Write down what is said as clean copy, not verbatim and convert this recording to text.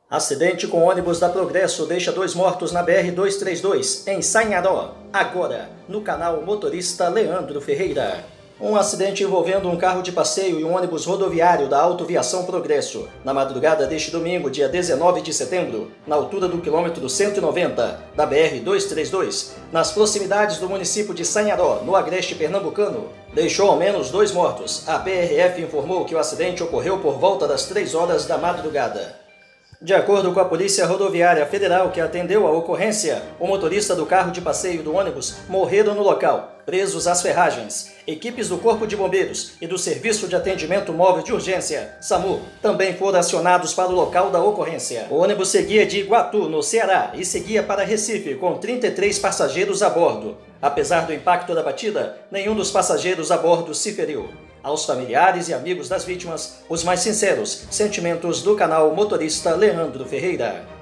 Acidente com ônibus da Progresso deixa 2 mortos na BR-232, em Sanharó. Agora, no canal Motorista Leandro Ferreira. Um acidente envolvendo um carro de passeio e um ônibus rodoviário da Autoviação Progresso, na madrugada deste domingo, dia 19 de setembro, na altura do quilômetro 190 da BR-232, nas proximidades do município de Sanharó, no agreste pernambucano, deixou ao menos 2 mortos. A PRF informou que o acidente ocorreu por volta das 3 horas da madrugada. De acordo com a Polícia Rodoviária Federal, que atendeu a ocorrência, o motorista do carro de passeio e do ônibus morreram no local, presos às ferragens. Equipes do Corpo de Bombeiros e do Serviço de Atendimento Móvel de Urgência, SAMU, também foram acionados para o local da ocorrência. O ônibus seguia de Iguatu, no Ceará, e seguia para Recife, com 33 passageiros a bordo. Apesar do impacto da batida, nenhum dos passageiros a bordo se feriu. Aos familiares e amigos das vítimas, os mais sinceros sentimentos do canal Motorista Leandro Ferreira.